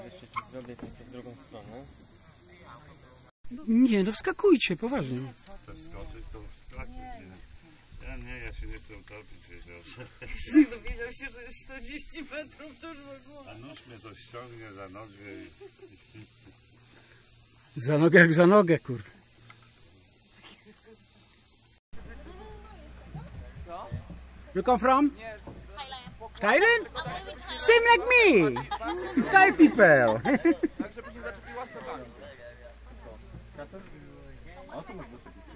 jeszcze ci zrobię tak w drugą stronę. Nie, no wskakujcie, poważnie. To skoczyć, to wskakuj. Ja się nie chcę utopić, wiedział. Dowiedział się, że jest 40 metrów tuż w głowie. A nóż mnie to ściągnie za nogę i... Za nogę jak za nogę, kurde. Co? You come from? Nie, Thailand? Same like me. Thai people. tak żeby nie zaczepiła stopami. A co masz zaczepić?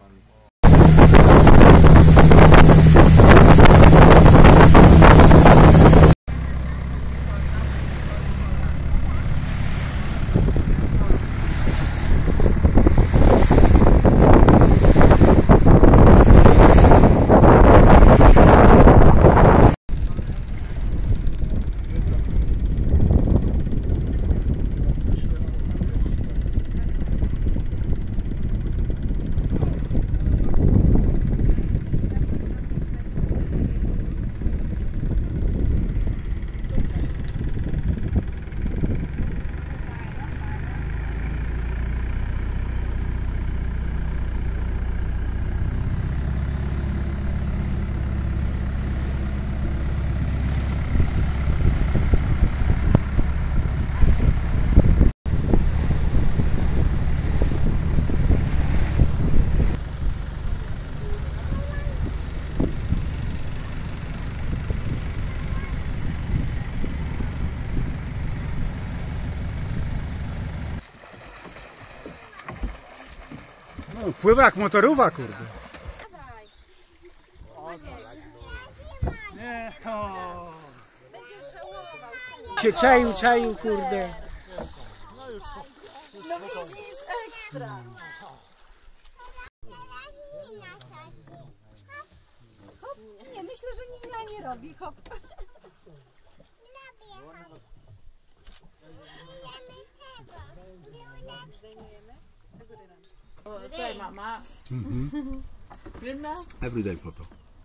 No, pływa jak motorówka, kurde. Nie, to... Się czaił, kurde. No widzisz, ekstra. Hop, nie, myślę, że nikt nie robi, hop. Cześć mama. Jedna? Everyday photo.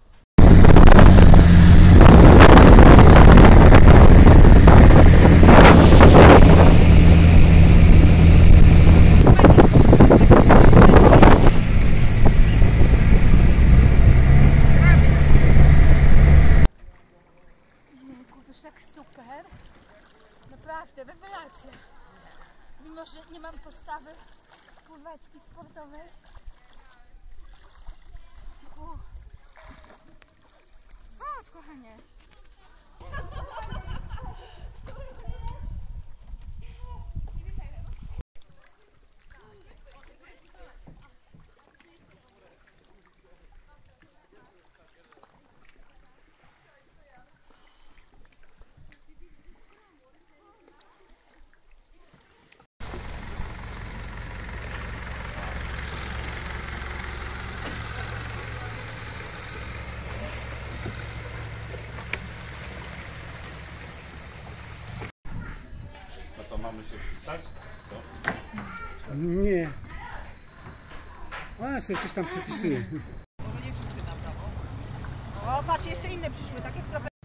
Tak super, naprawdę rewelacja. Mimo, że nie mam postawy pływeczki sportowej. Chodź, kochanie. No to mamy się wpisać? Co? Nie. Ona sobie coś tam przepisuje. Może nie wszyscy na prawo. O, patrz, jeszcze inne przyszły, takie w prawo.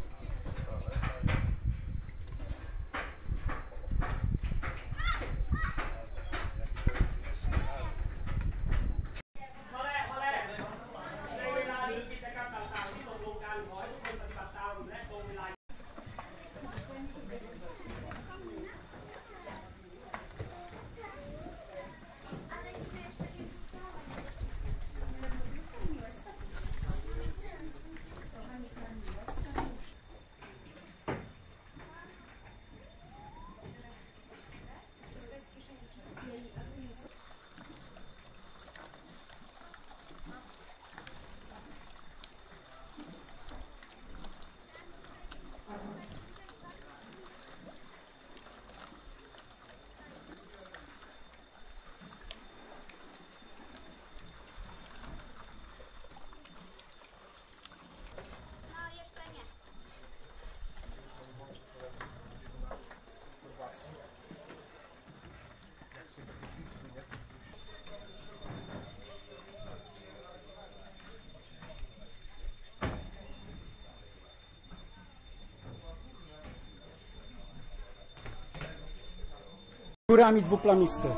Górami dwuplamiste.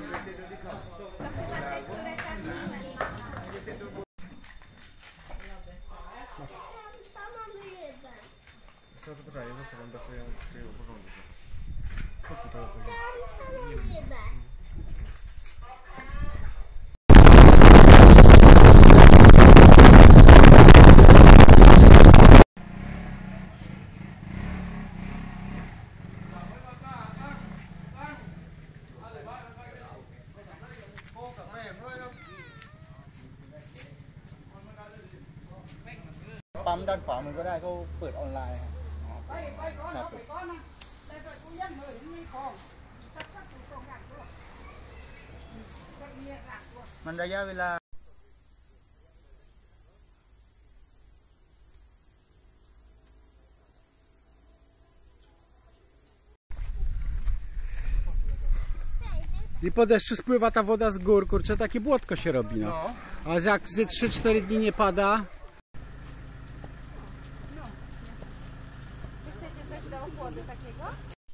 Co to poczekaj, zawsze wam pracuję swojego porządku. Co tu teraz chodzi? ปั๊มด้านขวามันก็ได้เขาเปิดออนไลน์ครับมันระยะเวลา I po deszczu spływa ta woda z gór, kurczę, takie błotko się robi, no. A jak ze 3-4 dni nie pada, Chcecie coś do ochłody takiego?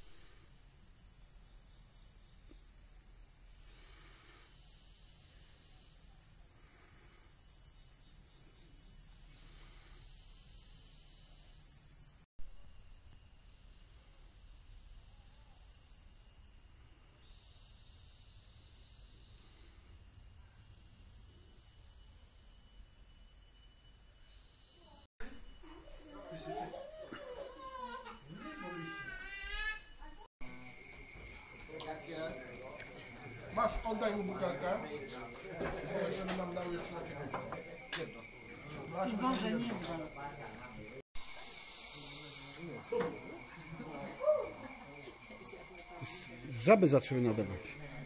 Masz, oddaj mu butelkę. Żeby nam dał jeszcze jedno. Boże, nie znam. żaby zaczęły nadawać.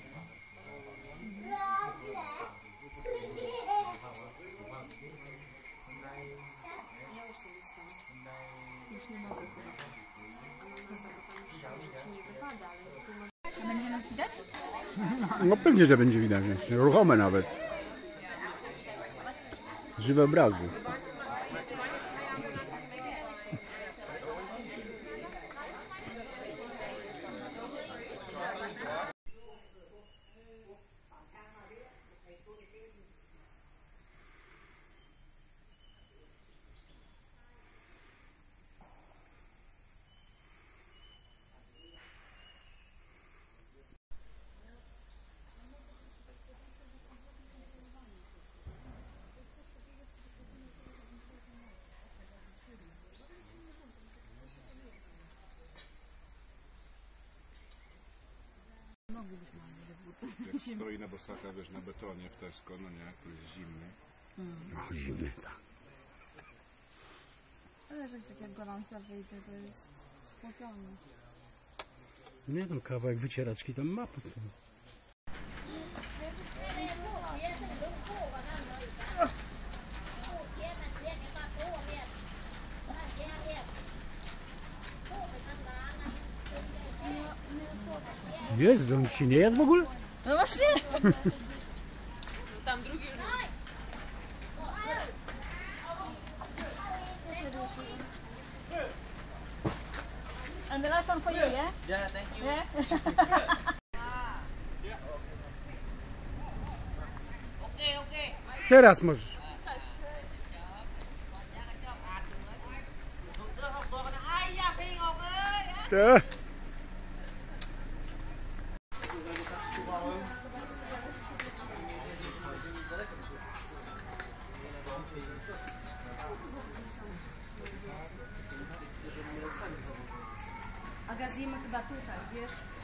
A będzie nas widać? No pewnie, że będzie widać, ruchome nawet. Żywe obrazy. Jak stoi na bosaka, wiesz, na betonie w Tesco, no nie, który jest zimny. O, zimny, tak. Ale że jak gorąco wyjdzie, to jest spocony. Nie tam kawałek wycieraczki tam ma po co. Jest, on ci nie jadł w ogóle? No właśnie! Tam drugi już. And the last one for you, yeah? Yeah, thank you. Yeah? Teraz możesz. Tak. A gazimy chyba tutaj, wiesz?